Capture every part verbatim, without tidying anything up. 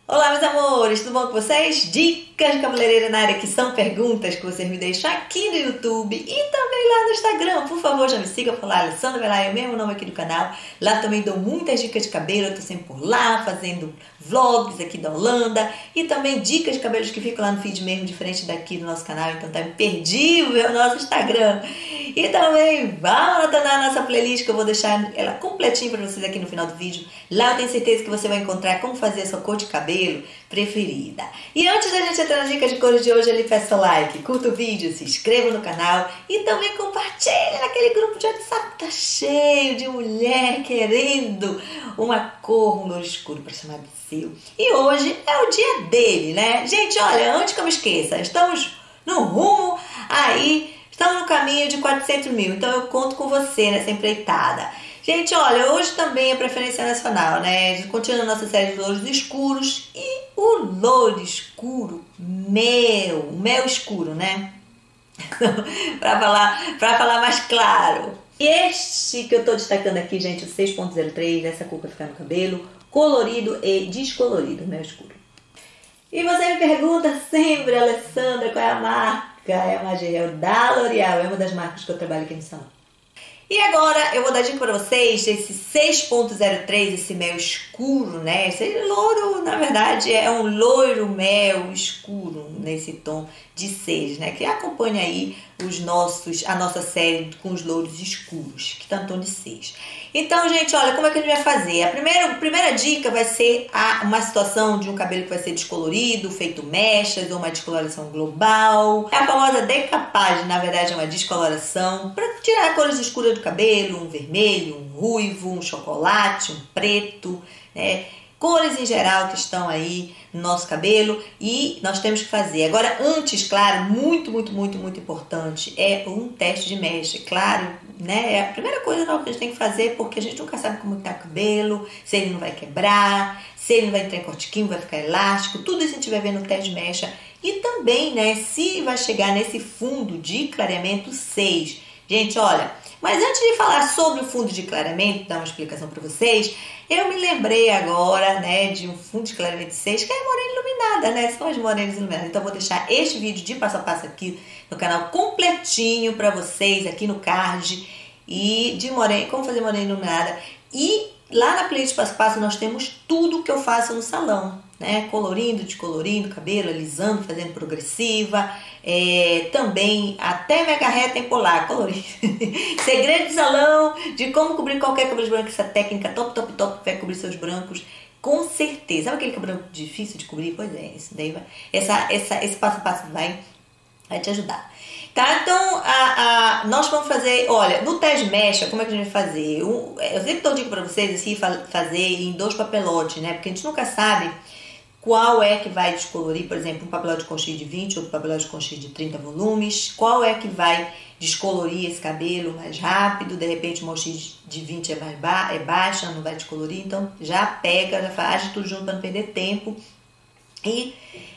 Olá, meus amores, tudo bom com vocês? Dicas de cabeleireira na área, que são perguntas que vocês me deixam aqui no YouTube e também lá no Instagram. Por favor, já me sigam por lá, Alessandra Velaia, é o mesmo nome aqui do canal. Lá também dou muitas dicas de cabelo, eu tô sempre por lá, fazendo vlogs aqui da Holanda e também dicas de cabelos que ficam lá no feed mesmo, diferente daqui do nosso canal, então tá imperdível o nosso Instagram. E também vá anotando a nossa playlist, que eu vou deixar ela completinha para vocês aqui no final do vídeo. Lá eu tenho certeza que você vai encontrar como fazer a sua cor de cabelo preferida. E antes da gente entrar nas dicas de cores de hoje, ali peça o like, curta o vídeo, se inscreva no canal e também compartilhe naquele grupo de WhatsApp que tá cheio de mulher querendo uma cor, um louro escuro para chamar de seu. E hoje é o dia dele, né? Gente, olha, antes que eu me esqueça, estamos no rumo aí, estamos no caminho de quatrocentos mil, então eu conto com você nessa empreitada. Gente, olha, hoje também é preferência nacional, né? Continuando a nossa série de louros escuros e o louro escuro, mel, mel escuro, né? para falar, para falar mais claro. Este que eu tô destacando aqui, gente, o seis ponto zero três, essa cor vai ficar no cabelo, colorido e descolorido, mel escuro. E você me pergunta sempre, Alessandra, qual é a marca? É a Magel da L'Oréal, é uma das marcas que eu trabalho aqui no salão. E agora eu vou dar dica para vocês desse seis ponto zero três, esse mel escuro, né? Esse louro, na verdade, é um loiro mel escuro nesse tom de seis, né? Que acompanha aí os nossos, a nossa série com os louros escuros, que tá no tom de seis. Então, gente, olha, como é que a gente vai fazer? A primeira, a primeira dica vai ser a, uma situação de um cabelo que vai ser descolorido, feito mechas ou uma descoloração global. É a famosa decapagem, na verdade, é uma descoloração para tirar cores escuras do cabelo, um vermelho, um ruivo, um chocolate, um preto, né? Cores em geral que estão aí no nosso cabelo e nós temos que fazer. Agora, antes, claro, muito, muito, muito, muito importante, é um teste de mecha. Claro, né? É a primeira coisa que a gente tem que fazer, porque a gente nunca sabe como está o cabelo, se ele não vai quebrar, se ele não vai entrar em cortiquinho, vai ficar elástico, tudo isso a gente vai ver no teste de mecha. E também, né, se vai chegar nesse fundo de clareamento seis. Gente, olha, mas antes de falar sobre o fundo de clareamento, dar uma explicação para vocês, eu me lembrei agora, né, de um fundo de clareamento seis, que é morena iluminada, né? São as morenas iluminadas. Então, eu vou deixar este vídeo de passo a passo aqui no canal completinho para vocês, aqui no card, e de morena, como fazer morena iluminada. E lá na playlist passo a passo nós temos tudo que eu faço no salão, né? Colorindo, descolorindo, cabelo, alisando, fazendo progressiva, é, também até mega reta em polar, colorindo. Segredo de salão, de como cobrir qualquer cabelo branco, essa técnica top, top, top, que vai cobrir seus brancos, com certeza. Sabe aquele cabelo difícil de cobrir? Pois é, isso daí vai, essa, essa, esse passo a passo vai, vai te ajudar. Tá, então a, a, nós vamos fazer, olha, no teste mecha, como é que a gente vai fazer? Eu, eu sempre dou dica pra vocês assim, fazer em dois papelotes, né? Porque a gente nunca sabe qual é que vai descolorir, por exemplo, um papelote com X de vinte, outro papelote com X de trinta volumes, qual é que vai descolorir esse cabelo mais rápido, de repente uma X de vinte é, mais ba é baixa, não vai descolorir, então já pega, já faz tudo junto para não perder tempo. E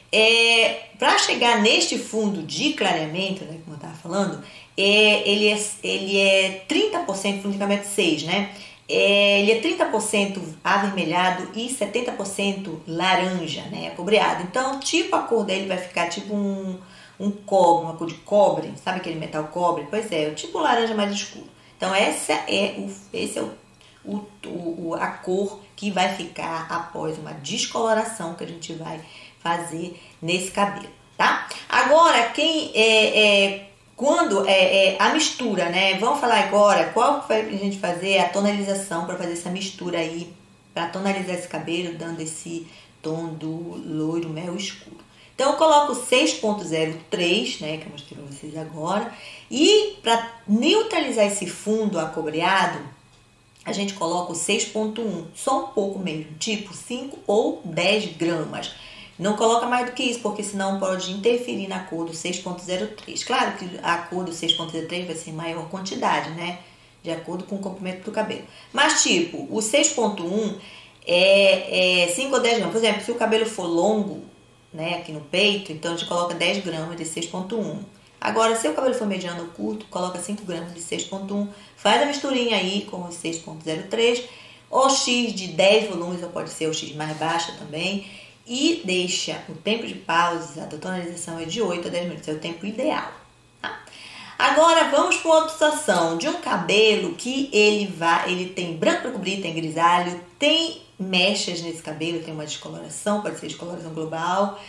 é, para chegar neste fundo de clareamento, né, como eu estava falando, é, ele, é, ele é trinta por cento fundo de clareamento seis, né? É, ele é trinta por cento avermelhado e setenta por cento laranja, né, cobreado. Então, tipo, a cor dele vai ficar tipo um, um cobre, uma cor de cobre, sabe aquele metal cobre? Pois é, o tipo laranja mais escuro. Então, essa é, o, esse é o, o, o, a cor que vai ficar após uma descoloração que a gente vai fazer nesse cabelo, tá? Agora, quem é... é Quando é, é a mistura, né? Vamos falar agora qual vai a gente fazer a tonalização para fazer essa mistura aí, para tonalizar esse cabelo, dando esse tom do loiro mel escuro. Então eu coloco seis ponto zero três, né? Que eu mostrei para vocês agora. E para neutralizar esse fundo acobreado, a gente coloca o seis ponto um, só um pouco mesmo, tipo cinco ou dez gramas. Não coloca mais do que isso, porque senão pode interferir na cor do seis ponto zero três. Claro que a cor do seis ponto zero três vai ser maior quantidade, né? De acordo com o comprimento do cabelo. Mas, tipo, o seis ponto um é, é cinco ou dez gramas. Por exemplo, se o cabelo for longo, né, aqui no peito, então a gente coloca dez gramas de seis ponto um. Agora, se o cabelo for mediano ou curto, coloca cinco gramas de seis ponto um. Faz a misturinha aí com o seis ponto zero três. O X de dez volumes, ou pode ser o X mais baixa também. e deixa o tempo de pausa da tonalização é de oito a dez minutos, é o tempo ideal. Tá? Agora vamos para outra situação de um cabelo que ele vai, ele tem branco para cobrir, tem grisalho, tem mechas nesse cabelo, tem uma descoloração, pode ser descoloração global,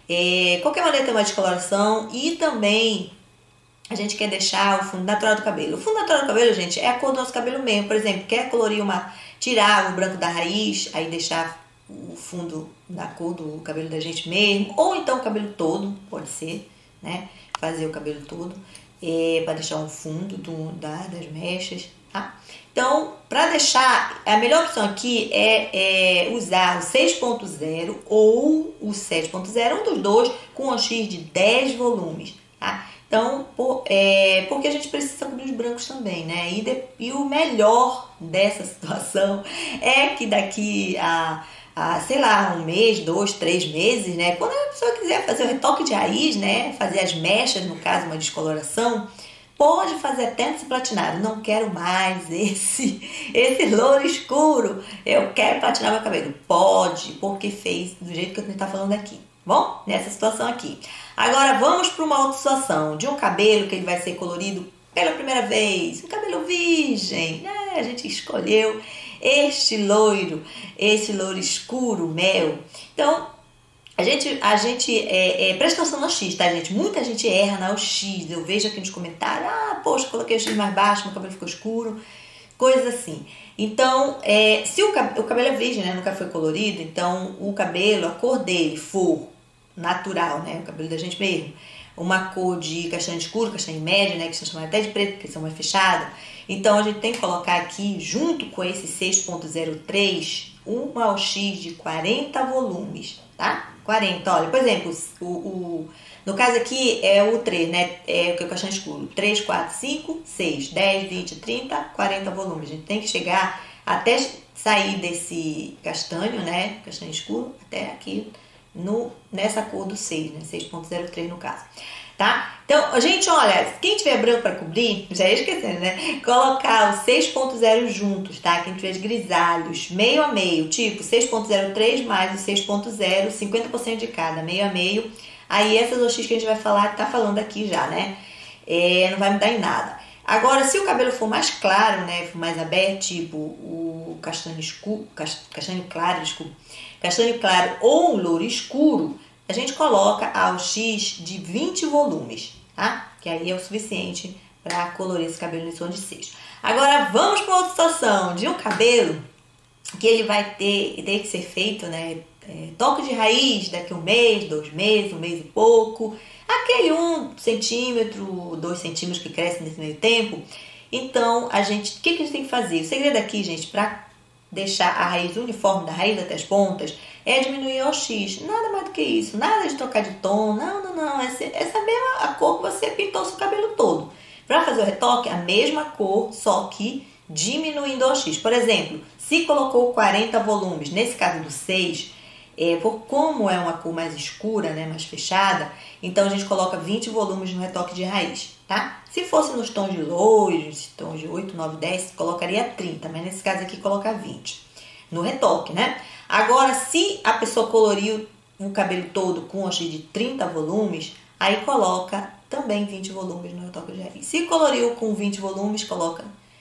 é, qualquer maneira tem uma descoloração e também a gente quer deixar o fundo natural do cabelo. O fundo natural do cabelo, gente, é a cor do nosso cabelo mesmo. Por exemplo, quer colorir uma, tirar o branco da raiz, aí deixar o fundo da cor do cabelo da gente mesmo, ou então o cabelo todo, pode ser, né? Fazer o cabelo todo, é, para deixar um fundo do, da, das mechas, tá? Então, para deixar, a melhor opção aqui é, é usar o seis ponto zero ou o sete ponto zero, um dos dois, com um X de dez volumes, tá? Então, por, é, porque a gente precisa cobrir os brancos também, né? E, de, e o melhor dessa situação é que daqui a, a, sei lá, um mês, dois, três meses, né? Quando a pessoa quiser fazer o retoque de raiz, né? Fazer as mechas, no caso, uma descoloração, pode fazer até esse platinado. Não quero mais esse, esse louro escuro. Eu quero platinar meu cabelo. Pode, porque fez do jeito que eu estou falando aqui. Bom, nessa situação aqui. Agora vamos para uma outra situação de um cabelo que ele vai ser colorido pela primeira vez, um cabelo virgem, né? A gente escolheu este loiro, esse loiro escuro, mel. Então, a gente, a gente é, é, presta atenção no X, tá, gente? Muita gente erra na X. Eu vejo aqui nos comentários, ah, poxa, coloquei o X mais baixo, meu cabelo ficou escuro, coisas assim. Então, é, se o, o cabelo é virgem, né? Nunca foi colorido, então o cabelo, a cor dele for natural, né? O cabelo da gente mesmo. Uma cor de castanho escuro, castanho médio, né? Que são chamados até de preto, porque são mais fechados. Então, a gente tem que colocar aqui, junto com esse seis ponto zero três, um A U X de quarenta volumes, tá? quarenta, olha, por exemplo, o, o, no caso aqui é o três, né? É o que é o castanho escuro. três, quatro, cinco, seis, dez, vinte, trinta, quarenta volumes. A gente tem que chegar até sair desse castanho, né? Castanho escuro, até aqui no, nessa cor do seis, né? seis ponto zero três no caso. Tá? Então, gente, olha, quem tiver branco para cobrir, já ia esquecendo, né? Colocar o seis ponto zero juntos, tá? Quem tiver grisalhos, meio a meio, tipo seis ponto zero três mais o seis ponto zero, cinquenta por cento de cada, meio a meio. Aí essas O X que a gente vai falar, tá falando aqui já, né? É, não vai mudar em nada. Agora, se o cabelo for mais claro, né? For mais aberto, tipo o castanho escuro, castanho claro, desculpa, castanho claro ou um louro escuro, a gente coloca a O X de vinte volumes, tá? Que aí é o suficiente para colorir esse cabelo nesse tom de seis. Agora vamos para outra situação de um cabelo que ele vai ter, ter que ser feito, né? É, toque de raiz daqui a um mês, dois meses, um mês e pouco. Aquele um centímetro, dois centímetros que cresce nesse meio tempo. Então, a gente, o que, que a gente tem que fazer? O segredo aqui, gente, para deixar a raiz uniforme da raiz até as pontas, é diminuir o X. Nada mais do que isso. Nada de trocar de tom. Não, não, não. Essa, essa é a mesma a cor que você pintou o seu cabelo todo. Para fazer o retoque, a mesma cor, só que diminuindo o X. Por exemplo, se colocou quarenta volumes, nesse caso do seis, é, por como é uma cor mais escura, né, mais fechada, então a gente coloca vinte volumes no retoque de raiz, tá? Se fosse nos tons de loiros, tons de oito, nove, dez, colocaria trinta, mas nesse caso aqui coloca vinte no retoque, né? Agora, se a pessoa coloriu o cabelo todo com um X de trinta volumes, aí coloca também vinte volumes no retoque de raiz. Se coloriu com vinte volumes, coloca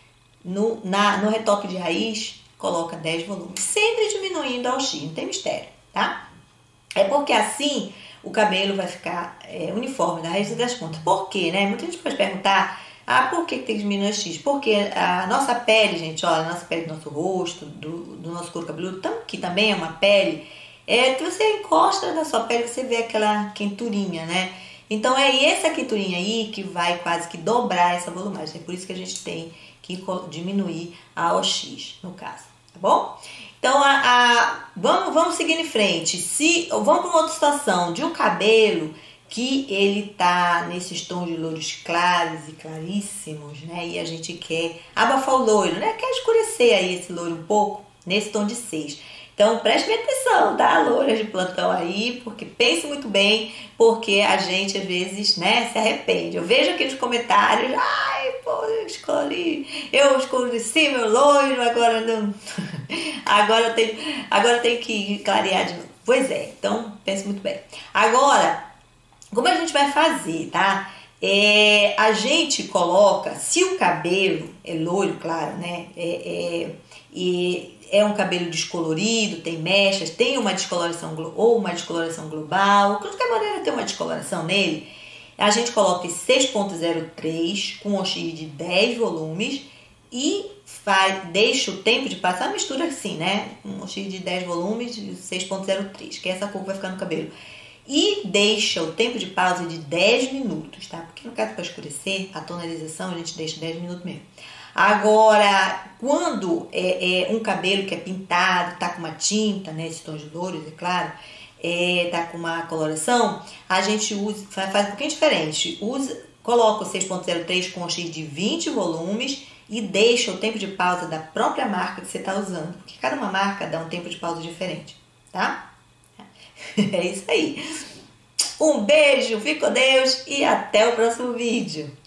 no, na, no retoque de raiz, coloca dez volumes. Sempre diminuindo ao X, não tem mistério, tá? É porque assim o cabelo vai ficar é, uniforme da raiz e das pontas. Por quê, né? Muita gente pode perguntar, ah, por que tem que diminuir o X? Porque a nossa pele, gente, olha, a nossa pele do nosso rosto, do, do nosso couro cabeludo, que também é uma pele, é que você encosta na sua pele, você vê aquela quenturinha, né? Então é essa quenturinha aí que vai quase que dobrar essa volumagem. É por isso que a gente tem que diminuir a O X, no caso, tá bom? Então, a, a, vamos, vamos seguir em frente. Se, vamos para uma outra situação de um cabelo que ele tá nesses tons de louros claros e claríssimos, né? E a gente quer abafar o loiro, né? Quer escurecer aí esse loiro um pouco nesse tom de seis. Então, preste atenção, tá? Louras de plantão aí, porque pense muito bem, porque a gente, às vezes, né, se arrepende. Eu vejo aqui nos comentários, ai, pô, eu escolhi, eu escureci meu loiro, agora não... agora eu tenho, agora eu tenho que clarear de novo. Pois é, então pense muito bem. Agora, como a gente vai fazer, tá? É, a gente coloca, se o cabelo é loiro, claro, né? É, é, e é um cabelo descolorido, tem mechas, tem uma descoloração ou uma descoloração global, de qualquer maneira tem uma descoloração nele, a gente coloca seis ponto zero três com um X de dez volumes e faz, deixa o tempo de passar, mistura assim, né? Um X de dez volumes e seis ponto zero três, que é essa cor que vai ficar no cabelo. E deixa o tempo de pausa de dez minutos, tá? Porque no caso para escurecer, a tonalização a gente deixa dez minutos mesmo. Agora, quando é, é um cabelo que é pintado, tá com uma tinta, né? Esse tom de louros, é claro, é, tá com uma coloração, a gente usa, faz, faz um pouquinho diferente. Usa, coloca o seis ponto zero três com um X de vinte volumes e deixa o tempo de pausa da própria marca que você está usando, porque cada uma marca dá um tempo de pausa diferente, tá? É isso aí. Um beijo, fique com Deus e até o próximo vídeo.